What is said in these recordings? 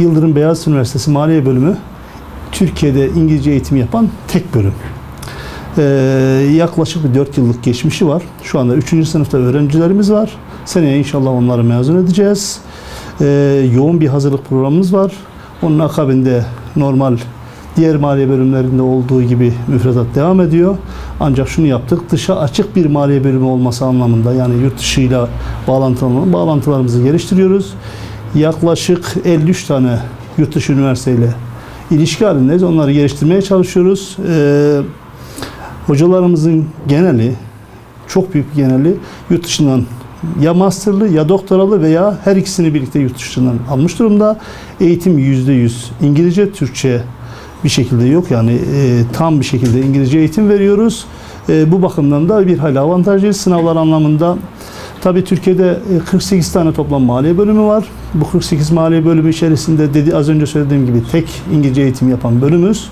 Yıldırım Beyazıt Üniversitesi Maliye Bölümü Türkiye'de İngilizce eğitim yapan tek bölüm. Yaklaşık bir 4 yıllık geçmişi var. Şu anda 3. sınıfta öğrencilerimiz var. Seneye inşallah onları mezun edeceğiz. Yoğun bir hazırlık programımız var. Onun akabinde normal diğer maliye bölümlerinde olduğu gibi müfredat devam ediyor. Ancak şunu yaptık, dışa açık bir maliye bölümü olması anlamında, yani yurt dışıyla bağlantılarımızı geliştiriyoruz. Yaklaşık 53 tane yurt dışı üniversiteyle ilişki halindeyiz. Onları geliştirmeye çalışıyoruz. Hocalarımızın geneli, çok büyük bir geneli yurt dışından ya masterlı ya doktoralı veya her ikisini birlikte yurt dışından almış durumda. Eğitim %100 İngilizce, Türkçe bir şekilde yok. Yani tam bir şekilde İngilizce eğitim veriyoruz. Bu bakımdan da bir hayli avantajlıyız sınavlar anlamında. Tabii Türkiye'de 48 tane toplam maliye bölümü var. Bu 48 maliye bölümü içerisinde az önce söylediğim gibi tek İngilizce eğitim yapan bölümümüz.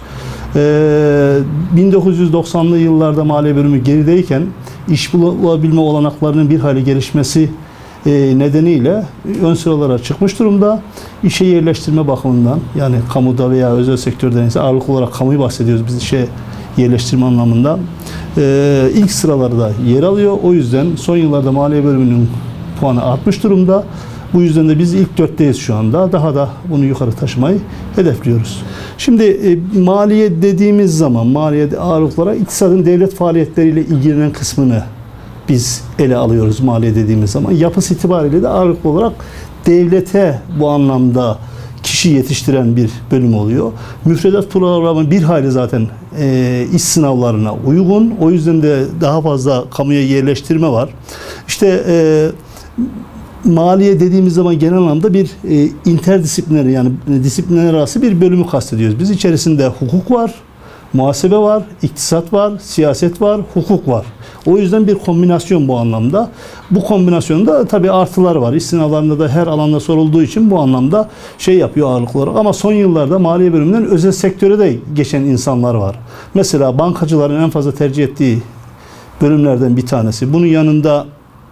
1990'lı yıllarda maliye bölümü gerideyken iş bulabilme olanaklarının bir hayli gelişmesi nedeniyle ön sıralara çıkmış durumda. İşe yerleştirme bakımından, yani kamuda veya özel sektörde neyse, ağırlıklı olarak kamuyu bahsediyoruz biz, işe yerleştirme anlamında ilk sıralarda yer alıyor. O yüzden son yıllarda maliye bölümünün puanı artmış durumda. Bu yüzden de biz ilk 4'teyiz şu anda. Daha da bunu yukarı taşımayı hedefliyoruz. Şimdi maliye dediğimiz zaman, maliye ağırlıklı olarak iktisadın devlet faaliyetleriyle ilgilenen kısmını biz ele alıyoruz maliye dediğimiz zaman. Yapısı itibariyle de ağırlıklı olarak devlete bu anlamda kişi yetiştiren bir bölüm oluyor. Müfredat programı bir hayli zaten iş sınavlarına uygun. O yüzden de daha fazla kamuya yerleştirme var. İşte maliye dediğimiz zaman genel anlamda bir interdisipliner, yani disiplinler arası bir bölümü kastediyoruz. Biz içerisinde hukuk var, muhasebe var, iktisat var, siyaset var, hukuk var. O yüzden bir kombinasyon bu anlamda. Bu kombinasyonda tabii artılar var. İş sınavlarında da her alanda sorulduğu için bu anlamda yapıyor ağırlıklı olarak. Ama son yıllarda maliye bölümünden özel sektöre de geçen insanlar var. Mesela bankacıların en fazla tercih ettiği bölümlerden bir tanesi. Bunun yanında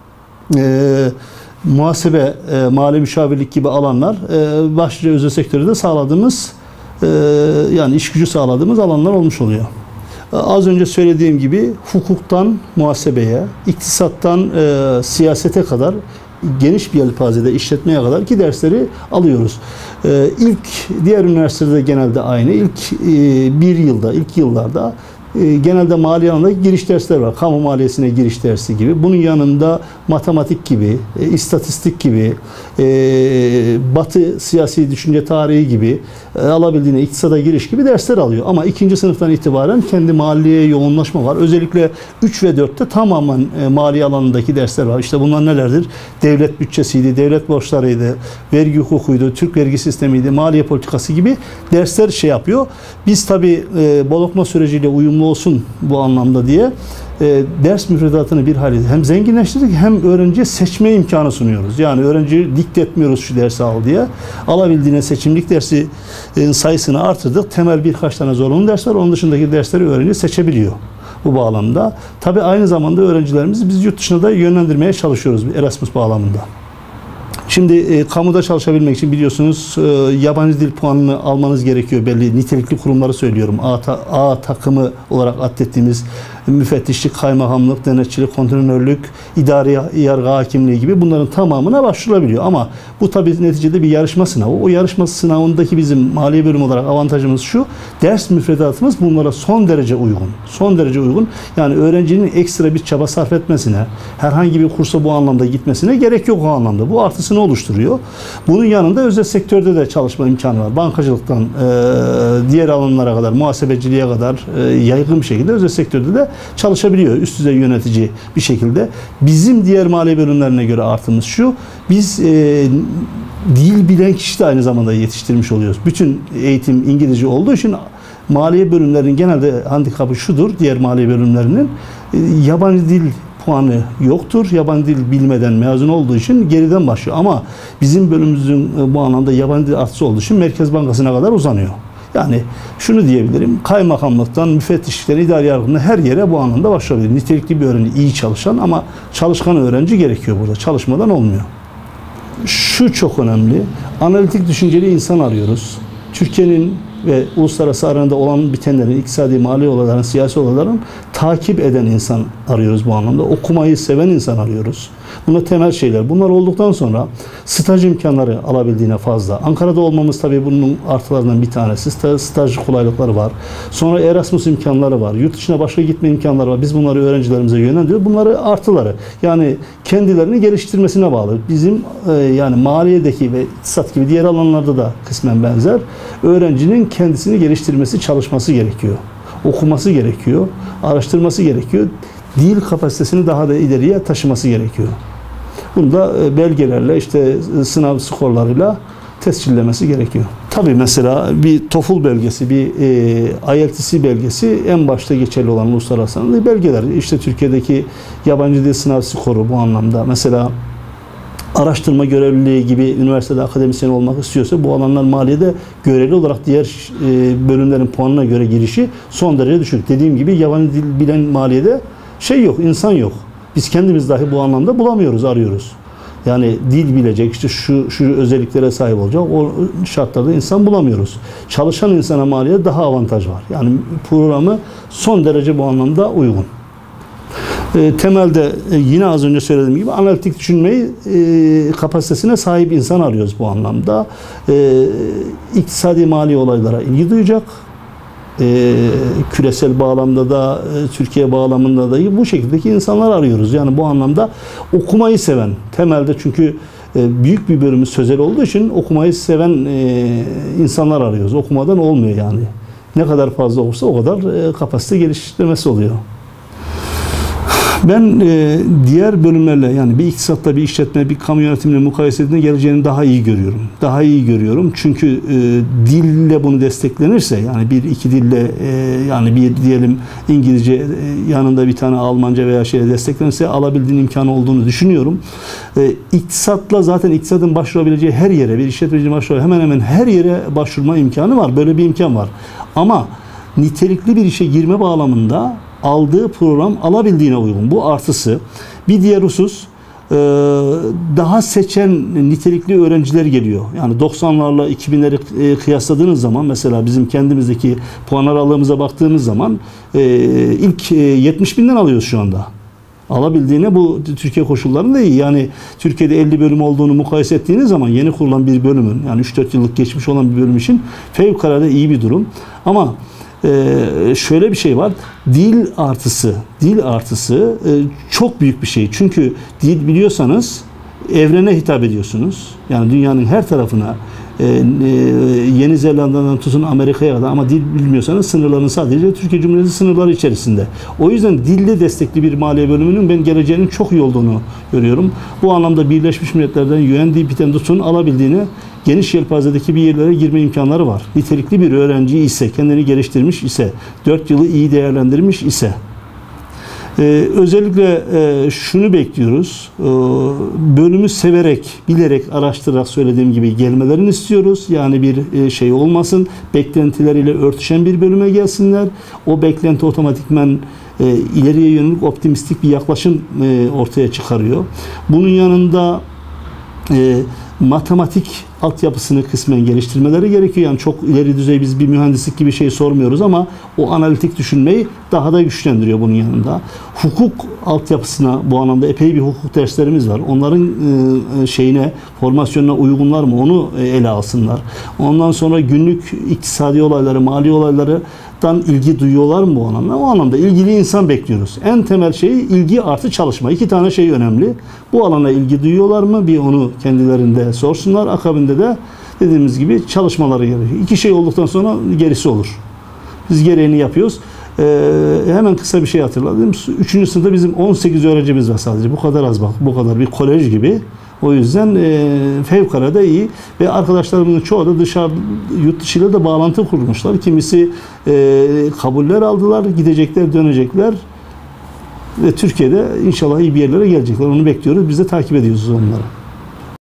muhasebe, mali müşavirlik gibi alanlar başlıca özel sektörde de sağladığımız, yani iş gücü sağladığımız alanlar olmuş oluyor. Az önce söylediğim gibi hukuktan muhasebeye, iktisattan siyasete kadar geniş bir yelpazede işletmeye kadar ki dersleri alıyoruz. Diğer üniversitelerde genelde aynı. İlk yıllarda genelde maliye alanında giriş dersleri var. Kamu maliyesine giriş dersi gibi. Bunun yanında matematik gibi, istatistik gibi, Batı siyasi düşünce tarihi gibi, alabildiğine iktisada giriş gibi dersler alıyor. Ama 2. sınıftan itibaren kendi maliyeye yoğunlaşma var. Özellikle 3 ve 4'te tamamen maliye alanındaki dersler var. İşte bunlar nelerdir? Devlet bütçesiydi, devlet borçlarıydı, vergi hukukuydu, Türk vergi sistemiydi, maliye politikası gibi dersler yapıyor. Biz tabii bolokma süreciyle uyumlu olsun bu anlamda diye ders müfredatını bir hayli hem zenginleştirdik hem öğrenciye seçme imkanı sunuyoruz. Yani öğrenciye dikte etmiyoruz şu dersi al diye. Alabildiğine seçimlik dersi sayısını artırdık. Temel birkaç tane zorunlu ders var. Onun dışındaki dersleri öğrenci seçebiliyor bu bağlamda. Tabii aynı zamanda öğrencilerimizi biz yurt dışına da yönlendirmeye çalışıyoruz Erasmus bağlamında. Şimdi kamuda çalışabilmek için biliyorsunuz yabancı dil puanını almanız gerekiyor. Belli nitelikli kurumları söylüyorum. A takımı olarak adettiğimiz müfettişlik, kaymakamlık, denetçilik, kontrolörlük, idari yargı hakimliği gibi bunların tamamına başvurulabiliyor. Ama bu tabii neticede bir yarışma sınavı. O yarışma sınavındaki bizim maliye bölümü olarak avantajımız şu: ders müfredatımız bunlara son derece uygun. Son derece uygun. Yani öğrencinin ekstra bir çaba sarf etmesine, herhangi bir kursa bu anlamda gitmesine gerek yok o anlamda. Bu artısını oluşturuyor. Bunun yanında özel sektörde de çalışma imkanı var. Bankacılıktan diğer alanlara kadar, muhasebeciliğe kadar yaygın bir şekilde özel sektörde de çalışabiliyor. Üst düzey yönetici bir şekilde. Bizim diğer maliye bölümlerine göre artımız şu: biz dil bilen kişi de aynı zamanda yetiştirmiş oluyoruz. Bütün eğitim İngilizce olduğu için maliye bölümlerinin genelde handikapı şudur: diğer maliye bölümlerinin yabancı dil puanı yoktur. Yabancı dil bilmeden mezun olduğu için geriden başlıyor. Ama bizim bölümümüzün bu anlamda yabancı dil artısı olduğu için Merkez Bankası'na kadar uzanıyor. Yani şunu diyebilirim: kaymakamlıktan, müfettişlikten, idari yargıdan her yere bu anlamda başvurabilir. Nitelikli bir öğrenci, iyi çalışan ama çalışkan öğrenci gerekiyor burada. Çalışmadan olmuyor. Şu çok önemli. Analitik düşünceli insan arıyoruz. Türkiye'nin ve uluslararası arenada olan bitenlerin, iktisadi, mali olayların, siyasi olayların takip eden insan arıyoruz bu anlamda. Okumayı seven insan arıyoruz. Bunlar temel şeyler. Bunlar olduktan sonra staj imkanları alabildiğine fazla. Ankara'da olmamız tabii bunun artılarından bir tanesi. Staj kolaylıkları var. Sonra Erasmus imkanları var. Yurt dışına başka gitme imkanları var. Biz bunları öğrencilerimize yönlendiriyoruz. Bunları artıları. Yani kendilerini geliştirmesine bağlı. Bizim yani maliyedeki ve iktisat gibi diğer alanlarda da kısmen benzer. Öğrencinin kendisini geliştirmesi, çalışması gerekiyor. Okuması gerekiyor. Araştırması gerekiyor. Dil kapasitesini daha da ileriye taşıması gerekiyor. Bunu da belgelerle, işte sınav skorlarıyla tescillemesi gerekiyor. Tabii mesela bir TOEFL belgesi, bir IELTS belgesi en başta geçerli olan uluslararası belgeler. İşte Türkiye'deki yabancı dil sınav skoru bu anlamda. Mesela araştırma görevliliği gibi üniversitede akademisyen olmak istiyorsa bu alanlar maliyede görevli olarak diğer bölümlerin puanına göre girişi son derece düşük. Dediğim gibi yabancı dil bilen maliyede şey yok, insan yok. Biz kendimiz dahi bu anlamda bulamıyoruz, arıyoruz. Yani dil bilecek, işte şu özelliklere sahip olacak, o şartlarda insan bulamıyoruz. Çalışan insana maliyede daha avantaj var. Yani programı son derece bu anlamda uygun. Temelde yine az önce söylediğim gibi analitik düşünmeyi kapasitesine sahip insan arıyoruz bu anlamda. İktisadi mali olaylara ilgi duyacak. Küresel bağlamda da Türkiye bağlamında da bu şekildeki insanlar arıyoruz. Yani bu anlamda okumayı seven temelde, çünkü büyük bir bölümü sözel olduğu için okumayı seven insanlar arıyoruz. Okumadan olmuyor yani. Ne kadar fazla olursa o kadar kapasite geliştirmesi oluyor. Ben diğer bölümlerle, yani bir iktisatta, bir işletme, bir kamu yönetimine mukayese ettiğinde geleceğini daha iyi görüyorum. Daha iyi görüyorum. Çünkü dille bunu desteklenirse, yani bir iki dille, yani bir diyelim İngilizce yanında bir tane Almanca veya desteklenirse alabildiğin imkanı olduğunu düşünüyorum. İktisatla zaten iktisadın başvurabileceği her yere, bir işletmecinin başvurabileceği hemen hemen her yere başvurma imkanı var. Böyle bir imkan var. Ama nitelikli bir işe girme bağlamında aldığı program alabildiğine uygun. Bu artısı. Bir diğer husus, daha seçen nitelikli öğrenciler geliyor. Yani 90'larla 2000'leri kıyasladığınız zaman, mesela bizim kendimizdeki puan aralığımıza baktığımız zaman ilk 70 binden alıyoruz şu anda. Alabildiğine bu Türkiye koşullarında iyi. Yani Türkiye'de 50 bölüm olduğunu mukayese ettiğiniz zaman yeni kurulan bir bölümün, yani 3-4 yıllık geçmiş olan bir bölüm için fevkalade iyi bir durum. Ama şöyle bir şey var. Dil artısı çok büyük bir şey. Çünkü dil biliyorsanız evrene hitap ediyorsunuz. Yani dünyanın her tarafına, Yeni Zelanda'dan tutun Amerika'ya kadar, ama dil bilmiyorsanız sınırların sadece Türkiye Cumhuriyeti sınırları içerisinde. O yüzden dilde destekli bir maliye bölümünün ben geleceğinin çok iyi olduğunu görüyorum. Bu anlamda Birleşmiş Milletler'den UNDP'den tutun alabildiğini, geniş yelpazedeki bir yerlere girme imkanları var. Nitelikli bir öğrenci ise, kendini geliştirmiş ise, 4 yılı iyi değerlendirmiş ise. Özellikle şunu bekliyoruz. Bölümü severek, bilerek, araştırarak, söylediğim gibi gelmelerini istiyoruz. Yani bir şey olmasın. Beklentileriyle örtüşen bir bölüme gelsinler. O beklenti otomatikman ileriye yönelik optimistik bir yaklaşım ortaya çıkarıyor. Bunun yanında matematik altyapısını kısmen geliştirmeleri gerekiyor. Yani çok ileri düzey biz bir mühendislik gibi şey sormuyoruz ama o analitik düşünmeyi daha da güçlendiriyor bunun yanında. Hukuk altyapısına bu anlamda epey bir hukuk derslerimiz var. Onların formasyonuna uygunlar mı onu ele alsınlar. Ondan sonra günlük iktisadi olayları, mali olaylardan ilgi duyuyorlar mı bu anlamda? O anlamda ilgili insan bekliyoruz. En temel şey ilgi artı çalışma. 2 tane şey önemli. Bu alana ilgi duyuyorlar mı? Bir onu kendilerinde sorsunlar. Akabinde de dediğimiz gibi çalışmaları gerekiyor. 2 şey olduktan sonra gerisi olur. Biz gereğini yapıyoruz. Hemen kısa bir şey hatırladım. 3. sınıfta bizim 18 öğrencimiz var sadece. Bu kadar az bak. Bu kadar bir kolej gibi. O yüzden fevkalade iyi. Ve arkadaşlarımızın çoğu da yurt dışıyla da bağlantı kurmuşlar. Kimisi kabuller aldılar. Gidecekler, dönecekler. Ve Türkiye'de inşallah iyi bir yerlere gelecekler. Onu bekliyoruz. Biz de takip ediyoruz onları.